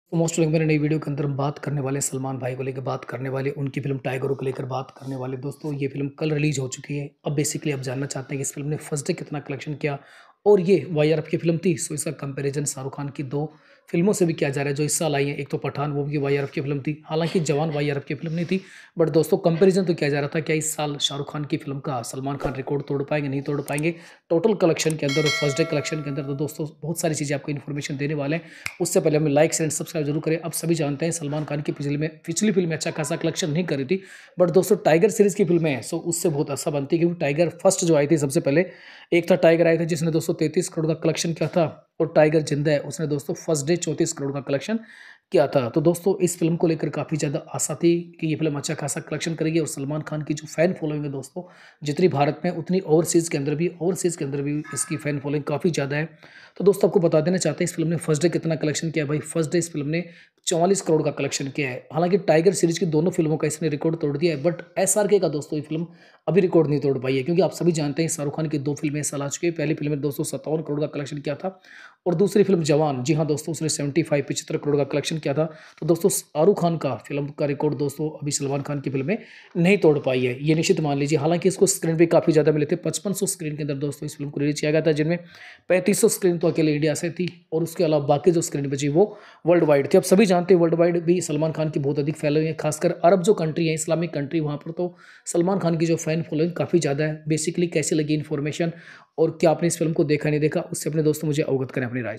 तो most welcome मेरे नई वीडियो के अंदर हम बात करने वाले सलमान भाई को लेकर बात करने वाले उनकी फिल्म टाइगरों को लेकर बात करने वाले। दोस्तों ये फिल्म कल रिलीज हो चुकी है। अब बेसिकली आप जानना चाहते हैं कि इस फिल्म ने फर्स्ट डे कितना कलेक्शन किया और ये वाईआरएफ की फिल्म थी, सो इसका कंपैरिजन शाहरुख खान की दो फिल्मों से भी किया जा रहा है जो इस साल आई है। एक तो पठान, वो भी वाईआरएफ की फिल्म थी, हालांकि जवान वाईआरएफ की फिल्म नहीं थी। बट दोस्तों कंपैरिजन तो किया जा रहा था क्या इस साल शाहरुख खान की फिल्म का सलमान खान रिकॉर्ड तोड़ पाएंगे, नहीं तोड़ पाएंगे टोटल कलेक्शन के अंदर और फर्स्ट डे कलेक्शन के अंदर। तो दोस्तों बहुत सारी चीज़ें आपको इन्फॉर्मेशन देने वाले हैं। उससे पहले हमें लाइक एंड सब्सक्राइब जरूर करें। अब सभी जानते हैं सलमान खान की पिछली फिल्म में अच्छा खासा कलेक्शन नहीं करी थी, बट दोस्तों टाइगर सीरीज की फिल्में हैं, सो उससे बहुत अच्छा बनती है क्योंकि टाइगर फर्स्ट जो आई थी सबसे पहले, एक था टाइगर आया था जिसने दोस्तों 33 करोड़ का कलेक्शन किया था, और टाइगर जिंदा है उसने दोस्तों फर्स्ट डे 34 करोड़ का कलेक्शन किया था। तो दोस्तों इस फिल्म को लेकर काफ़ी ज़्यादा आशा थी कि ये फिल्म अच्छा खासा कलेक्शन करेगी, और सलमान खान की जो फैन फॉलोइंग है दोस्तों, जितनी भारत में उतनी ओवरसीज़ के अंदर भी इसकी फैन फॉलोइंग काफ़ी ज़्यादा है। तो दोस्तों आपको बता देना चाहते हैं इस फिल्म ने फर्स्ट डे कितना कलेक्शन किया है। भाई फर्स्ट डे इस फिल्म ने 44 करोड़ का कलेक्शन किया है। हालांकि टाइगर सीरीज की दोनों फिल्मों का इसने रिकॉर्ड तोड़ दिया है, बट एसआरके का दोस्तों ये फिल्म अभी रिकॉर्ड नहीं तोड़ पाई है, क्योंकि आप सभी जानते हैं शाहरुख खान की दो फिल्में इस साल आ चुकी है। पहली फिल्म में 257 करोड़ का कलेक्शन किया था, और दूसरी फिल्म जवान, जी हाँ दोस्तों, उसने 75 करोड़ का कलेक्शन किया था। तो दोस्तों शाहरुख खान का फिल्म का रिकॉर्ड दोस्तों अभी सलमान खान की फिल्में नहीं तोड़ पाई है, ये निश्चित मान लीजिए। हालांकि इसको स्क्रीन भी काफ़ी ज़्यादा मिले थे, 5500 स्क्रीन के अंदर दोस्तों इस फिल्म को रिलीज किया गया था, जिनमें 3500 स्क्रीन तो अकेले इंडिया से थी, और उसके अलावा बाकी जो स्क्रीन बची वो वर्ल्ड वाइड थी। अब सभी जानते हैं वर्ल्ड वाइड भी सलमान खान की बहुत अधिक फैलोइंग है, खासकर अरब जो कंट्री है, इस्लामिक कंट्री, वहाँ पर तो सलमान खान की जो फैन फॉलोइंग काफ़ी ज़्यादा है। बेसिकली कैसी लगी इन्फॉर्मेशन, और क्या आपने इस फिल्म को देखा नहीं देखा, उससे अपने दोस्तों मुझे अवगत करें अपनी राय।